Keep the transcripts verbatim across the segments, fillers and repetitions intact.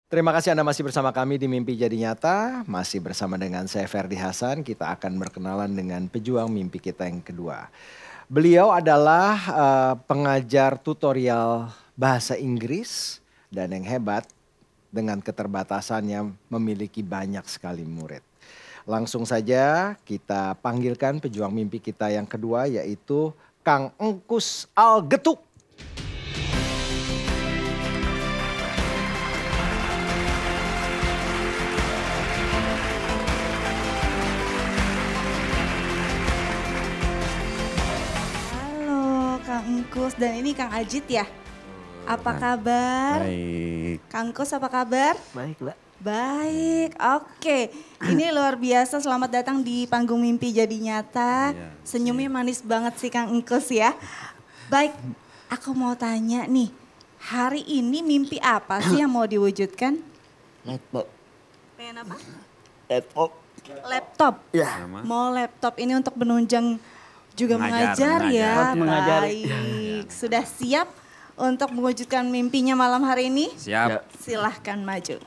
Terima kasih Anda masih bersama kami di Mimpi Jadi Nyata. Masih bersama dengan saya Ferdi Hasan. Kita akan berkenalan dengan pejuang mimpi kita yang kedua. Beliau adalah uh, pengajar tutorial bahasa Inggris. Dan yang hebat dengan keterbatasannya memiliki banyak sekali murid. Langsung saja kita panggilkan pejuang mimpi kita yang kedua, yaitu Kang Engkus Algetuk. Engkus, dan ini Kang Ajit ya. Apa kabar? Baik. Kang Engkus apa kabar? Baik, Mbak. Baik, oke. Ini luar biasa, selamat datang di panggung Mimpi Jadi Nyata. Iya, Senyumnya manis banget sih Kang Engkus ya. Baik, aku mau tanya nih. Hari ini mimpi apa sih yang mau diwujudkan? Laptop. Pengen apa? Laptop. Laptop? Ya. Mau laptop ini untuk menunjang juga mengajar, Mengajar, ya. mengajar. Baik, sudah siap untuk mewujudkan mimpinya malam hari ini? Siap. Silahkan maju.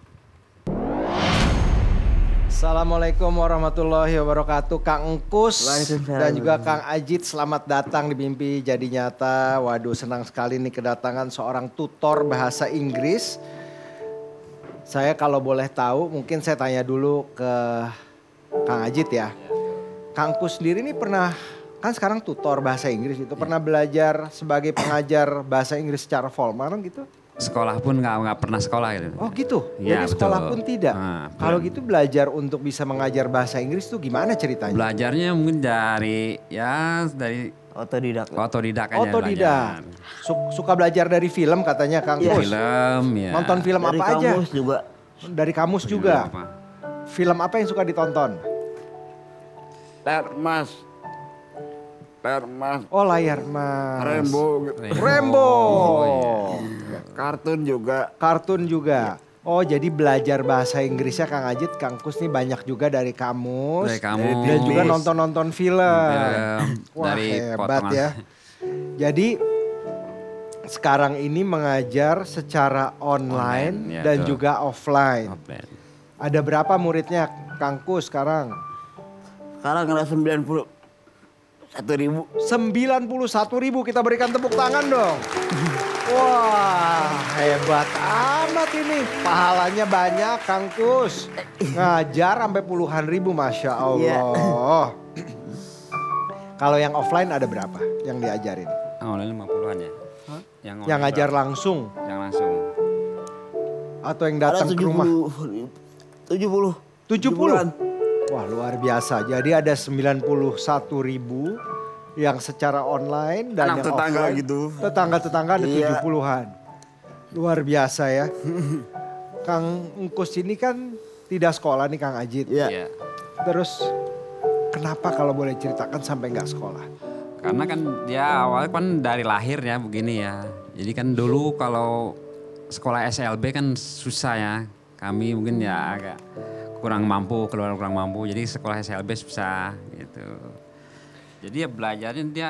Assalamualaikum warahmatullahi wabarakatuh. Kang Engkus Waalaikumsalam. dan juga Kang Ajit, selamat datang di Mimpi Jadi Nyata. Waduh, senang sekali nih kedatangan seorang tutor bahasa Inggris. Saya kalau boleh tahu, mungkin saya tanya dulu ke Kang Ajit ya. Kang Engkus sendiri ini pernah, kan sekarang tutor bahasa Inggris itu, pernah belajar sebagai pengajar bahasa Inggris secara formal gitu? Sekolah pun nggak nggak pernah sekolah gitu. Oh gitu, Iya, jadi sekolah betul. pun tidak. Nah, Kalau betul. gitu belajar untuk bisa mengajar bahasa Inggris tuh gimana ceritanya? Belajarnya mungkin dari ya dari Otodidak. otodidak aja Otodidak. belajar. Su- Suka belajar dari film katanya Kang Iya. Engkus. Film ya. Nonton film Dari apa aja? kamus juga. Dari kamus Film juga. apa? Film apa yang suka ditonton? Termas, Termas, Oh layar mas. Rembo, gitu. Rembo. Oh, Kartun juga. Kartun juga. Oh jadi belajar bahasa Inggrisnya Kang Ajit, Kang Engkus nih banyak juga dari kamus. Dari kamus. Dan juga nonton-nonton film. Film. Wah Dari hebat potongan. ya. Jadi sekarang ini mengajar secara online, Online, ya, dan tuh. juga offline. Offline. Ada berapa muridnya Kang Engkus sekarang? Sekarang ada sembilan puluh satu ribu. sembilan puluh satu ribu, kita berikan tepuk tangan dong. Wah hebat amat ini. Pahalanya banyak Kang Engkus. Ngajar sampai puluhan ribu, Masya Allah. Kalau yang offline ada berapa yang diajarin? Online lima puluhan ya. Yang, Yang online ngajar berapa? langsung Yang langsung. atau yang Ada datang ke tujuh rumah? puluh. tujuh puluh. tujuh puluh? Tujuh puluhan. Wah luar biasa. Jadi ada sembilan puluh satu ribu yang secara online dan Anak yang tetangga offline. gitu. Tetangga-tetangga ada Iya. tujuh puluhan. Luar biasa ya. Kang Engkus ini kan tidak sekolah nih Kang Ajit. Iya. Iya. Terus kenapa kalau boleh ceritakan sampai nggak sekolah? Karena kan dia awalnya kan dari lahir ya begini ya. Jadi kan dulu kalau sekolah S L B kan susah ya. Kami mungkin ya agak kurang mampu, keluarga kurang mampu. Jadi sekolah S L B susah gitu. Jadi ya belajarnya dia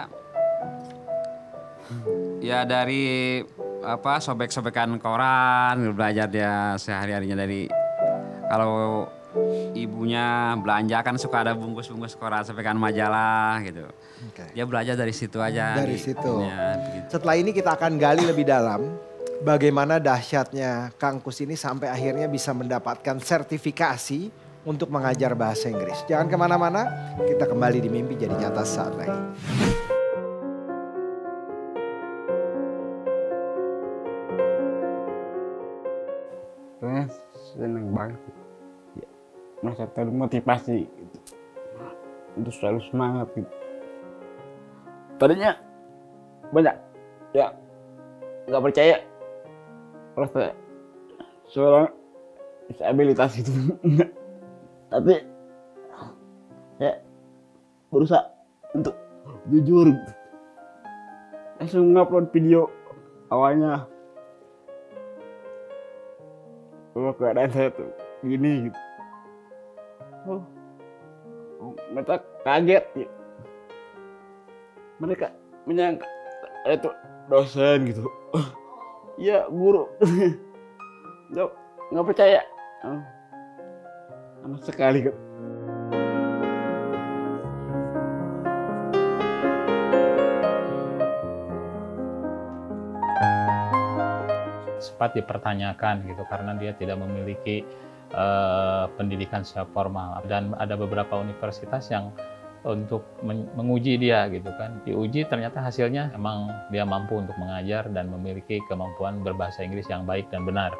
ya dari apa sobek-sobekan koran, belajar dia sehari-harinya dari kalau ibunya belanja kan suka ada bungkus-bungkus koran, sobekan majalah gitu. Oke. Dia belajar dari situ aja. Dari di- situ. ya, begitu. Setelah ini kita akan gali lebih dalam bagaimana dahsyatnya Kang Engkus ini sampai akhirnya bisa mendapatkan sertifikasi untuk mengajar bahasa Inggris. Jangan kemana-mana, kita kembali di Mimpi Jadi Nyata saat lagi. Saya seneng banget. Ya, merasa termotivasi gitu. Untuk selalu semangat gitu. Tadinya banyak ya nggak percaya kalau saya seorang disabilitas itu. Tapi saya berusaha untuk jujur. Langsung ngupload video awalnya bahwa keadaan saya tuh gini gitu. Oh, mereka kaget gitu. Mereka menyangka saya tuh dosen gitu. Iya guru. Jawab, nggak percaya. Oh, sama sekali Kak. Sempat dipertanyakan gitu karena dia tidak memiliki uh, pendidikan secara formal, dan ada beberapa universitas yang untuk men menguji dia gitu kan, diuji ternyata hasilnya emang dia mampu untuk mengajar dan memiliki kemampuan berbahasa Inggris yang baik dan benar.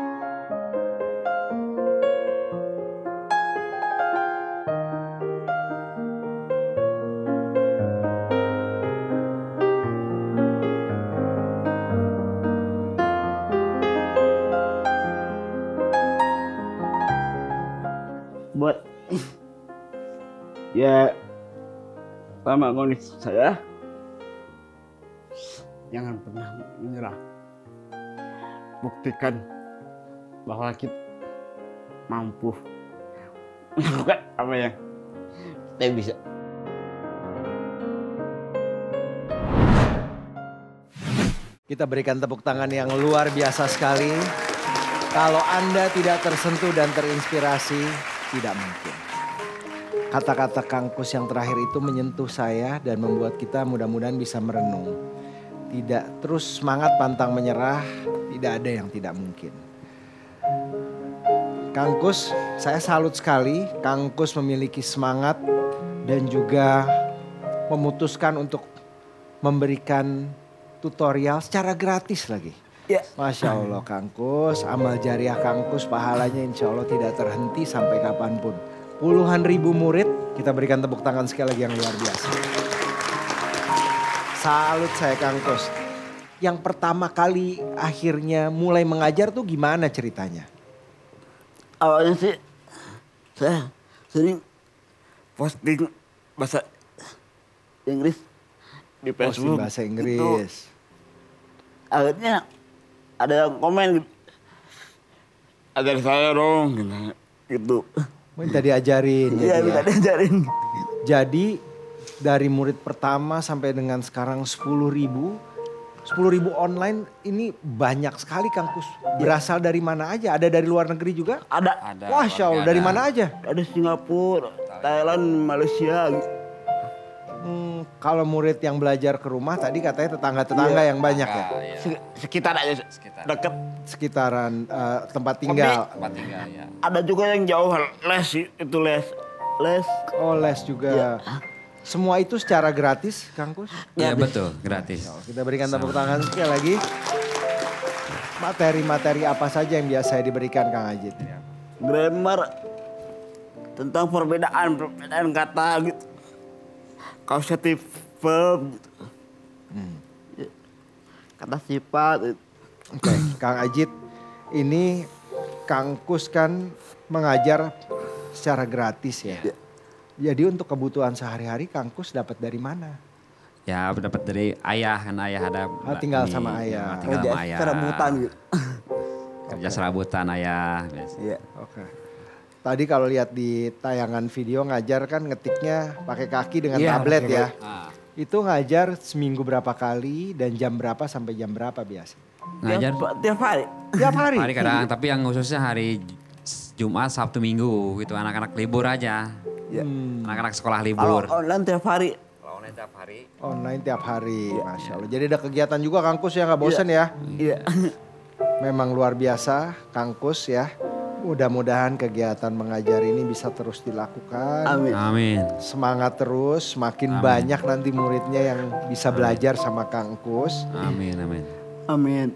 Buat ya sama kondisi saya, jangan pernah menyerah. Buktikan bahwa kita mampu melakukan apa yang kita bisa. Kita berikan tepuk tangan yang luar biasa sekali. Kalau Anda tidak tersentuh dan terinspirasi, tidak mungkin. Kata-kata Kang Kus yang terakhir itu menyentuh saya dan membuat kita mudah-mudahan bisa merenung. Tidak terus semangat pantang menyerah, tidak ada yang tidak mungkin. Kang Kus, saya salut sekali. Kang Kus memiliki semangat dan juga memutuskan untuk memberikan tutorial secara gratis lagi. Ya. Masya Allah Kang Kus, amal jariah Kang Kus pahalanya insya Allah tidak terhenti sampai kapanpun. Puluhan ribu murid, kita berikan tepuk tangan sekali lagi yang luar biasa. Salut saya Kang Kus. Yang pertama kali akhirnya mulai mengajar tuh gimana ceritanya? Awalnya sih saya sering posting bahasa Inggris di Posting Facebook. bahasa Gitu. Inggris. Akhirnya ada yang komen gitu. Ajar saya dong gitu. Gitu. Minta diajarin. Iya, jadi minta ya. diajarin. Jadi dari murid pertama sampai dengan sekarang sepuluh ribu. sepuluh ribu online ini banyak sekali Kang Kus. Berasal dari mana aja? Ada dari luar negeri juga? Ada Ada. Masya Allah, warga dari ada. mana aja? ada Singapura, Thailand, Malaysia gitu. Hmm, kalau murid yang belajar ke rumah tadi katanya tetangga-tetangga yang banyak ya? Nah, ya. Se- Sekitar aja Sekitar. deket. Sekitaran eh, tempat tinggal. Tempat tinggal ya. Ada juga yang jauh les sih, itu les. Les. Oh les juga. Semua itu secara gratis Kang Kus? Iya betul, gratis. Kita berikan tepuk tangan sekali lagi. Materi-materi apa saja yang biasa diberikan Kang Ajit? Grammar. Tentang perbedaan, perbedaan kata gitu. Causative verb gitu. Ya. Kata sifat gitu. Oke, Kang Ajit, ini Kang Kus kan mengajar secara gratis ya. Jadi untuk kebutuhan sehari-hari Kang Kus dapat dari mana? Ya dapat dari ayah, kan ayah ada. Oh, tinggal ini, sama ya, ayah. tinggal Kerja sama ayah. serabutan gitu. Kerja serabutan ayah. biasa. Iya. Oke. Tadi kalau lihat di tayangan video ngajar kan ngetiknya pakai kaki dengan Iya, tablet pakai ya. Ah, Itu ngajar seminggu berapa kali dan jam berapa sampai jam berapa biasa? ngajar Tiap, tiap hari. Tiap hari? hari kadang, tapi yang khususnya hari Jumat, Sabtu, Minggu gitu. Anak-anak libur aja. Ya. Hmm, Anak-anak sekolah Kalau libur. online tiap hari. Kalau online tiap hari. online tiap hari, Masya Allah. Jadi ada kegiatan juga Kang Kus ya, nggak bosen ya? Iya. Memang luar biasa Kang Kus ya. Mudah-mudahan kegiatan mengajar ini bisa terus dilakukan. Amin. Amin. Semangat terus, semakin Amin. banyak nanti muridnya yang bisa belajar sama Kang Kus. Amin, amin. Amin.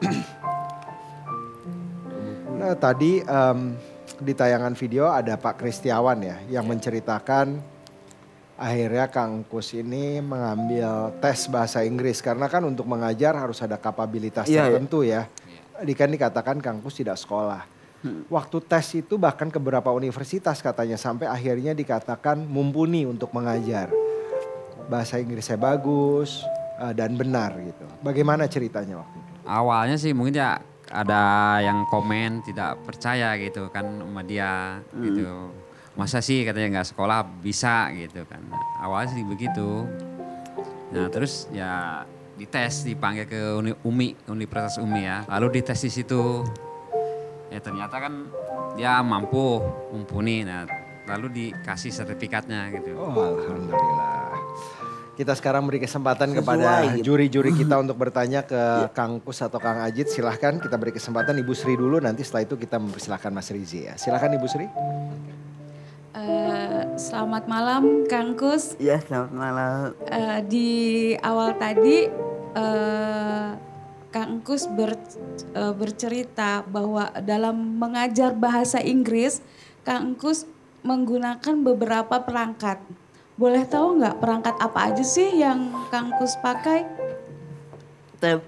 Nah tadi em, di tayangan video ada Pak Kristiawan ya yang menceritakan akhirnya Kang Kus ini mengambil tes bahasa Inggris. Karena kan untuk mengajar harus ada kapabilitas Iya, iya. tertentu ya. Tadi kan dikatakan Kang Kus tidak sekolah. Waktu tes itu bahkan ke beberapa universitas katanya sampai akhirnya dikatakan mumpuni untuk mengajar. Bahasa Inggrisnya bagus eh, dan benar gitu. Bagaimana ceritanya waktu itu? Awalnya sih mungkin ya ada yang komen tidak percaya gitu kan sama dia gitu. Masa sih katanya nggak sekolah bisa gitu kan. Awalnya sih begitu. Nah terus ya dites dipanggil ke Uni, U M I, Universitas U M I ya. Lalu dites di situ. Ya Ya ternyata kan dia mampu, mumpuni. Nah, lalu dikasih sertifikatnya gitu. Oh, alhamdulillah. Kita sekarang beri kesempatan Sesuai, kepada gitu. juri-juri kita untuk bertanya ke Kang Kus atau Kang Ajit. Silahkan kita beri kesempatan Ibu Sri dulu, nanti setelah itu kita mempersilahkan Mas Rizie ya. Silahkan Ibu Sri. Eh, selamat malam Kang Kus. Ya, selamat malam. Eh, di awal tadi eh, Kang Kus ber, eh, bercerita bahwa dalam mengajar bahasa Inggris, Kang Kus menggunakan beberapa perangkat. Boleh tahu nggak perangkat apa aja sih yang Kang Kus pakai? Tab.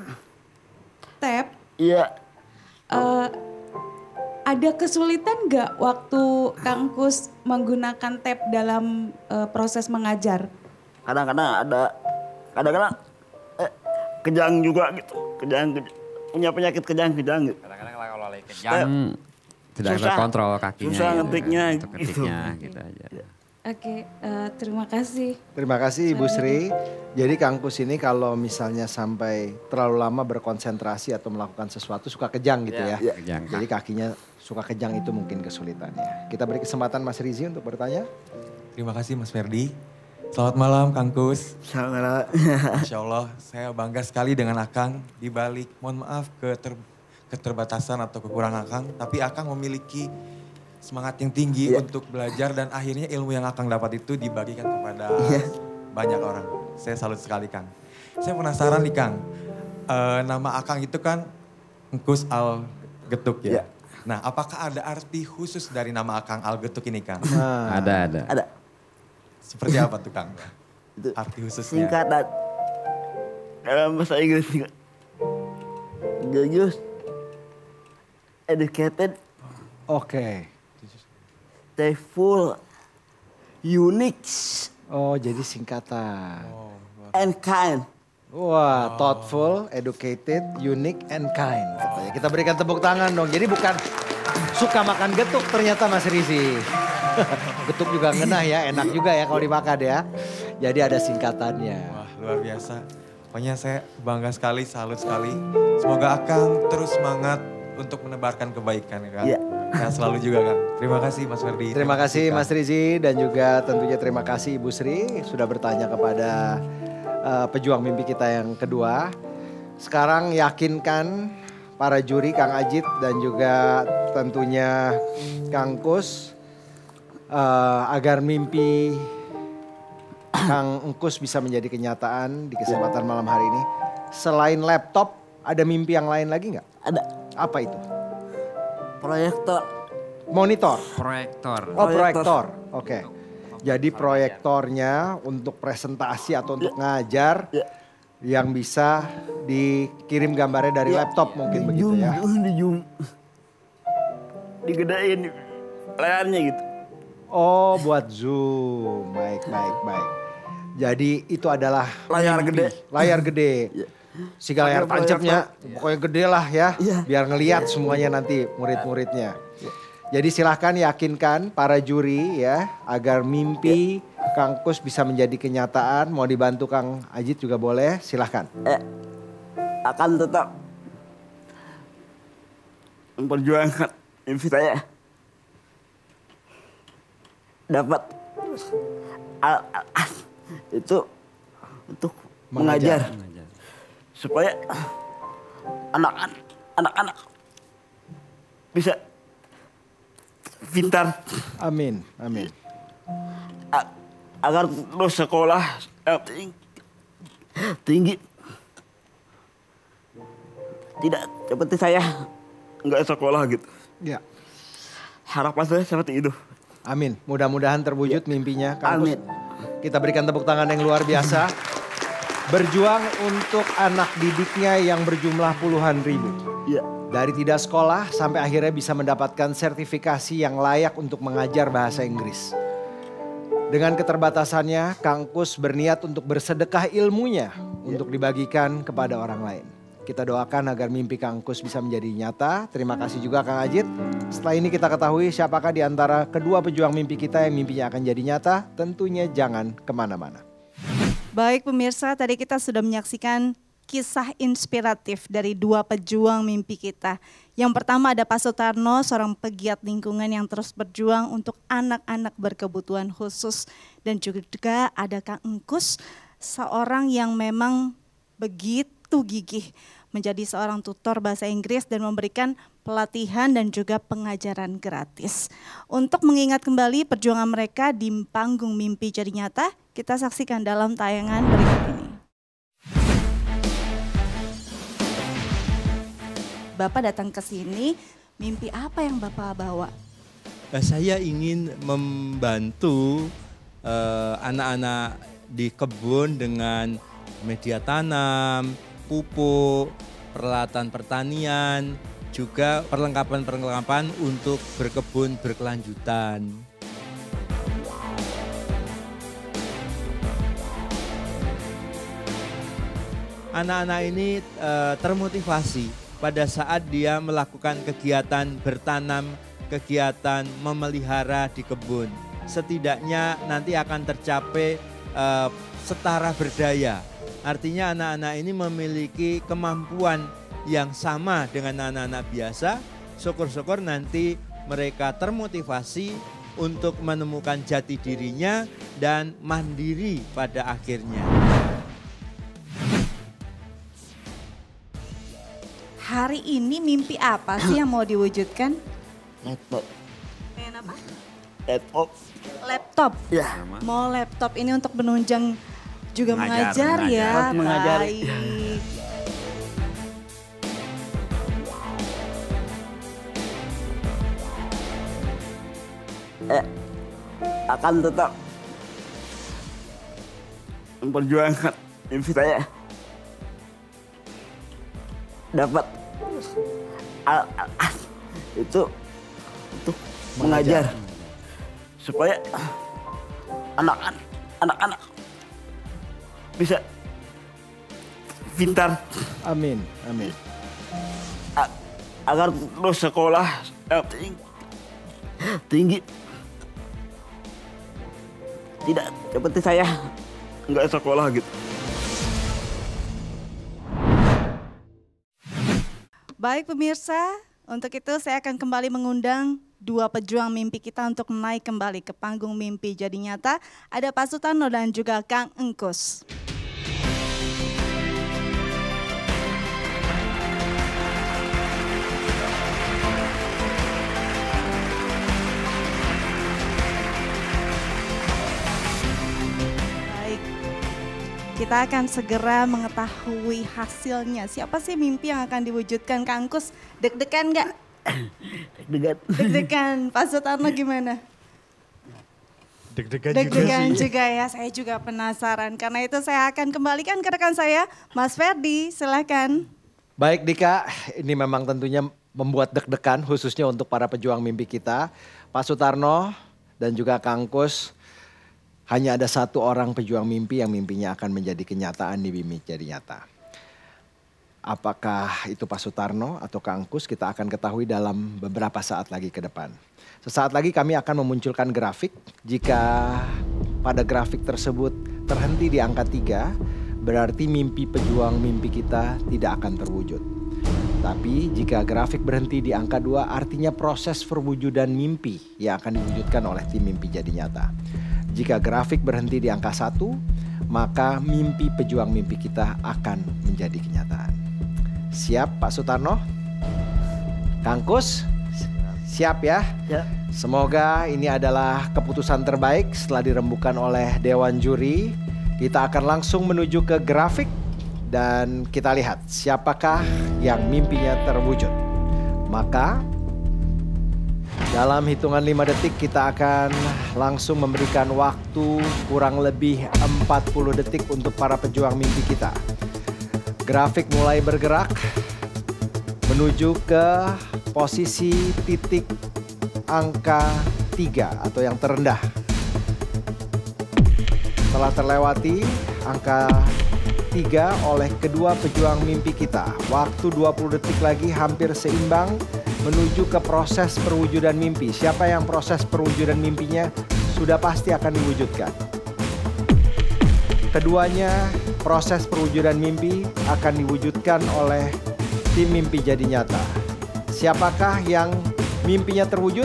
Tab. Iya. Eh, ada kesulitan nggak waktu Kang Kus menggunakan tab dalam eh, proses mengajar? Kadang-kadang ada, kadang-kadang eh, kejang juga gitu. Kejang, kejang. Punya penyakit kejang-kejang gitu. Kadang-kadang kalau lagi kejang tidak Susah. terkontrol kakinya. Susah gitu, ngetiknya untuk gitu. ngetiknya gitu aja. Oke, eh, terima kasih. Terima kasih Ibu Sri. Jadi Kang Kus ini kalau misalnya sampai terlalu lama berkonsentrasi atau melakukan sesuatu suka kejang gitu ya. Ya. Kejang. Jadi kakinya suka kejang itu mungkin kesulitannya. Kita beri kesempatan Mas Rizie untuk bertanya. Terima kasih Mas Ferdi. Selamat malam Kang Kus. Selamat malam. Masya Allah, saya bangga sekali dengan Akang. Di balik, mohon maaf, keter, keterbatasan atau kekurangan Akang. Tapi Akang memiliki semangat yang tinggi Ya. untuk belajar dan akhirnya ilmu yang Akang dapat itu dibagikan kepada Ya. banyak orang. Saya salut sekali Kang. Saya penasaran nih Kang, Eh, nama Akang itu kan Kus Al Getuk ya? Ya. Nah apakah ada arti khusus dari nama Akang Al Getuk ini Kang? Nah, Ada, ada. Ada Seperti apa tuh Kang? itu Arti khususnya? singkatan dalam bahasa Inggris juga. Genius, educated, Oke. faithful, unique, Oh jadi singkatan. Oh, and kind. Wah, thoughtful, educated, unique, and kind. Katanya. Kita berikan tepuk tangan dong. Jadi bukan suka makan getuk ternyata Mas Rizie. Getuk juga ngenah ya, enak juga ya kalau dimakan ya. Jadi ada singkatannya. Wah luar biasa. Pokoknya saya bangga sekali, salut sekali. Semoga Akang terus semangat untuk menebarkan kebaikan ya Kang. Iya. Nah, selalu juga Kang. Terima kasih Mas Ferdi. Terima kasih Kang. Mas Rizie dan juga tentunya terima kasih Ibu Sri sudah bertanya kepada uh, pejuang mimpi kita yang kedua. Sekarang yakinkan para juri Kang Ajit dan juga tentunya Kang Kus uh, agar mimpi Kang Kus bisa menjadi kenyataan di kesempatan malam hari ini. Selain laptop, ada mimpi yang lain lagi nggak? Ada Apa itu? proyektor. Monitor. Proyektor. Oh Proyektor. proyektor, oke. Jadi proyektornya untuk presentasi atau untuk ngajar Ya. yang bisa dikirim gambarnya dari Ya. laptop mungkin Di begitu zoom, ya. Di zoom, digedein layarnya gitu. Oh buat Zoom, baik baik baik. Jadi itu adalah Layar mimpi. gede. Layar gede. Ya. Sehingga layar Pakai tancapnya pokoknya gede lah ya. Iya. Biar ngelihat semuanya nanti murid-muridnya. Jadi silahkan yakinkan para juri ya agar mimpi Kang Kus bisa menjadi kenyataan. Mau dibantu Kang Ajit juga boleh, silahkan. Eh, akan tetap memperjuangkan mimpi saya. Dapat al, al, al, itu untuk Mengajar. mengajar. Supaya anak-anak anak-anak bisa pintar Amin, amin. a- agar terus sekolah yang tinggi, tinggi. Tidak seperti saya nggak sekolah gitu. Ya, Harapan saya seperti itu. amin. Mudah-mudahan terwujud mimpinya Kang Kus. Amin. Kita berikan tepuk tangan yang luar biasa. Berjuang untuk anak didiknya yang berjumlah puluhan ribu. Ya, Dari tidak sekolah sampai akhirnya bisa mendapatkan sertifikasi yang layak untuk mengajar bahasa Inggris. Dengan keterbatasannya, Kang Kus berniat untuk bersedekah ilmunya untuk dibagikan kepada orang lain. Kita doakan agar mimpi Kang Kus bisa menjadi nyata. Terima kasih juga Kang Ajit. Setelah ini kita ketahui siapakah di antara kedua pejuang mimpi kita yang mimpinya akan jadi nyata. Tentunya jangan kemana-mana. Baik pemirsa, tadi kita sudah menyaksikan kisah inspiratif dari dua pejuang mimpi kita. Yang pertama ada Pak Sutarno, seorang pegiat lingkungan yang terus berjuang untuk anak-anak berkebutuhan khusus. Dan juga ada Kang Engkus, seorang yang memang begitu gigih menjadi seorang tutor bahasa Inggris dan memberikan pelatihan dan juga pengajaran gratis. Untuk mengingat kembali perjuangan mereka di panggung Mimpi Jadi Nyata, kita saksikan dalam tayangan berikut ini. Bapak datang ke sini, mimpi apa yang Bapak bawa? Saya ingin membantu anak-anak uh, di kebun dengan media tanam, pupuk, peralatan pertanian, juga perlengkapan-perlengkapan untuk berkebun berkelanjutan. Anak-anak ini uh, termotivasi pada saat dia melakukan kegiatan bertanam, kegiatan memelihara di kebun. Setidaknya nanti akan tercapai uh, setara berdaya. Artinya anak-anak ini memiliki kemampuan yang sama dengan anak-anak biasa. Syukur-syukur nanti mereka termotivasi untuk menemukan jati dirinya dan mandiri pada akhirnya. Hari ini mimpi apa sih yang mau diwujudkan? Laptop. Pengen apa? Laptop. Laptop? Ya. Mau laptop ini untuk menunjang juga mengajar, Mengajar, ya? mengajar. Mengajar. Baik. Eh, akan tetap memperjuangkan mimpi saya. Dapat al, al, al, itu untuk mengajar, supaya anak-anak anak-anak bisa pintar. Amin, amin. A, agar terus sekolah yang tinggi, tinggi. Tidak seperti saya nggak sekolah gitu. Baik pemirsa, untuk itu saya akan kembali mengundang dua pejuang mimpi kita untuk naik kembali ke panggung Mimpi Jadi Nyata. Ada Pak Sutarno dan juga Kang Engkus. Kita akan segera mengetahui hasilnya. Siapa sih mimpi yang akan diwujudkan, Kang Engkus? Deg-degan nggak? Deg-degan. Deg-degan. Pak Sutarno gimana? Deg-degan Deg-degan juga, juga ya, saya juga penasaran. Karena itu saya akan kembalikan ke rekan saya, Mas Ferdi, silakan. Baik Dika, ini memang tentunya membuat deg-degan khususnya untuk para pejuang mimpi kita. Pak Sutarno dan juga Kang Engkus. Hanya ada satu orang pejuang mimpi yang mimpinya akan menjadi kenyataan di Mimpi Jadi Nyata. Apakah itu Pak Sutarno atau Kang Engkus, kita akan ketahui dalam beberapa saat lagi ke depan. Sesaat lagi kami akan memunculkan grafik. Jika pada grafik tersebut terhenti di angka tiga, berarti mimpi pejuang mimpi kita tidak akan terwujud. Tapi jika grafik berhenti di angka dua, artinya proses perwujudan mimpi yang akan diwujudkan oleh tim Mimpi Jadi Nyata. Jika grafik berhenti di angka satu, maka mimpi pejuang mimpi kita akan menjadi kenyataan. Siap Pak Sutarno? Kang Engkus? Siap ya? Ya. Semoga ini adalah keputusan terbaik setelah dirembukan oleh Dewan Juri. Kita akan langsung menuju ke grafik dan kita lihat siapakah yang mimpinya terwujud. Maka dalam hitungan lima detik kita akan langsung memberikan waktu kurang lebih empat puluh detik untuk para pejuang mimpi kita. Grafik mulai bergerak menuju ke posisi titik angka tiga atau yang terendah. Telah terlewati angka tiga oleh kedua pejuang mimpi kita. Waktu dua puluh detik lagi hampir seimbang menuju ke proses perwujudan mimpi. Siapa yang proses perwujudan mimpinya sudah pasti akan diwujudkan. Keduanya, proses perwujudan mimpi akan diwujudkan oleh tim Mimpi Jadi Nyata. Siapakah yang mimpinya terwujud?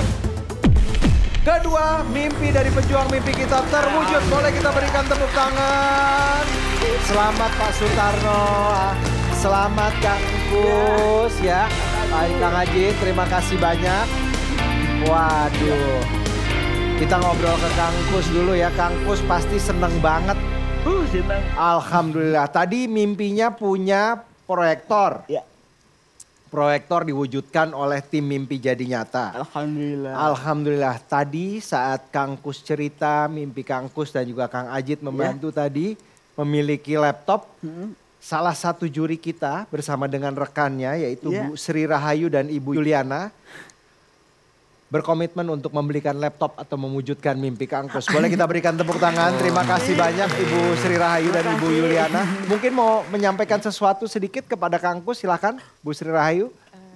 Kedua, mimpi dari pejuang mimpi kita terwujud. Boleh kita berikan tepuk tangan. Selamat Pak Sutarno. Selamat Kang Kus ya. Pak Kang Haji, terima kasih banyak. Waduh. Kita ngobrol ke Kang Kus dulu ya. Kang Kus pasti seneng banget. Uh, senang. Alhamdulillah. Tadi mimpinya punya proyektor. Ya. Proyektor diwujudkan oleh tim Mimpi Jadi Nyata. Alhamdulillah. Alhamdulillah. Tadi saat Kang Kus cerita, mimpi Kang Kus dan juga Kang Ajit membantu ya. Tadi memiliki laptop. Hmm. Salah satu juri kita bersama dengan rekannya yaitu ya. Bu Sri Rahayu dan Ibu Yuliana berkomitmen untuk membelikan laptop atau mewujudkan mimpi Kang Kus. Boleh kita berikan tepuk tangan. Terima kasih banyak Ibu Sri Rahayu dan Ibu Yuliana. Mungkin mau menyampaikan sesuatu sedikit kepada Kang Kus, silakan Bu Sri Rahayu.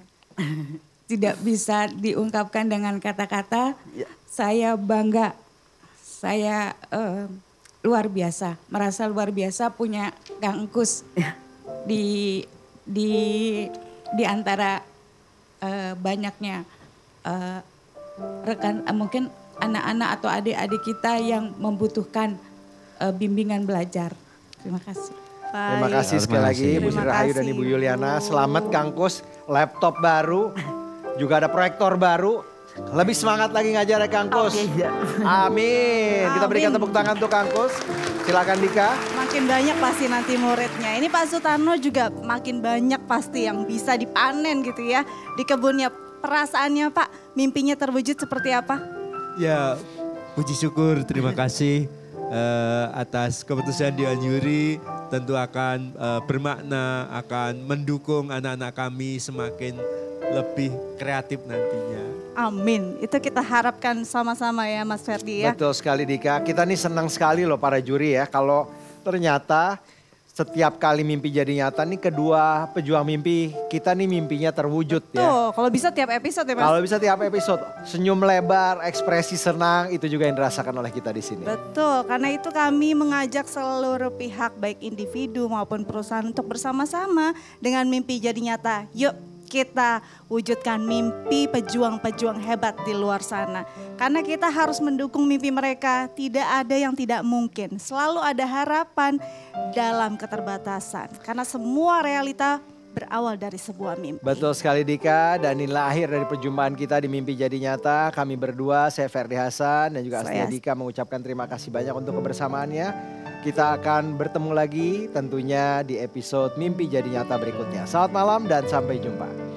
Tidak bisa diungkapkan dengan kata-kata. Saya bangga, saya uh, luar biasa, merasa luar biasa punya Kang Kus di di di antara uh, banyaknya uh, rekan uh, mungkin anak-anak atau adik-adik kita yang membutuhkan uh, bimbingan belajar. Terima kasih. Baik. Terima kasih sekali lagi Ibu Sri Rahayu dan Ibu Yuliana. Selamat Kang Kus, laptop baru, juga ada proyektor baru. Lebih semangat lagi ngajar ya Kang Kus. Okay, ya. Amin. Kita berikan tepuk tangan untuk Kang Kus. Silakan Dika. Makin banyak pasti nanti muridnya. Ini Pak Sutarno juga makin banyak pasti yang bisa dipanen gitu ya di kebunnya. Perasaannya Pak, mimpinya terwujud seperti apa? Ya, puji syukur, terima kasih uh, atas keputusan Dewan Juri. Tentu akan uh, bermakna, akan mendukung anak-anak kami semakin lebih kreatif nantinya. Amin, itu kita harapkan sama-sama ya Mas Ferdi ya. Betul sekali Dika, kita nih senang sekali loh para juri ya. Kalau ternyata setiap kali mimpi jadi nyata nih kedua pejuang mimpi kita nih mimpinya terwujud. Betul, ya. Kalau bisa tiap episode ya Mas. Kalau bisa tiap episode, senyum lebar, ekspresi senang itu juga yang dirasakan oleh kita di sini. Betul, karena itu kami mengajak seluruh pihak baik individu maupun perusahaan untuk bersama-sama dengan mimpi jadi nyata. Yuk kita wujudkan mimpi pejuang-pejuang hebat di luar sana. Karena kita harus mendukung mimpi mereka, tidak ada yang tidak mungkin. Selalu ada harapan dalam keterbatasan. Karena semua realita berawal dari sebuah mimpi. Betul sekali Dika, dan inilah akhir dari perjumpaan kita di Mimpi Jadi Nyata. Kami berdua, saya Ferdi Hasan dan juga Astia Dika mengucapkan terima kasih banyak untuk kebersamaannya. Kita akan bertemu lagi tentunya di episode Mimpi Jadi Nyata berikutnya. Selamat malam dan sampai jumpa.